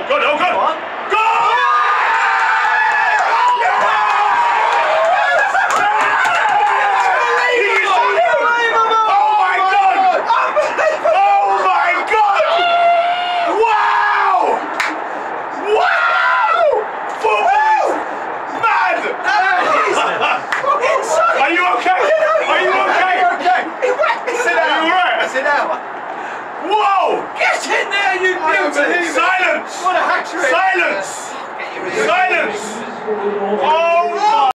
Good, oh good! Goal! Are you okay? Are you okay? Sit down. Are you alright? Sit down. Whoa! Get in there, you beauty! Silence! What a hat trick! Silence! Silence! Oh my!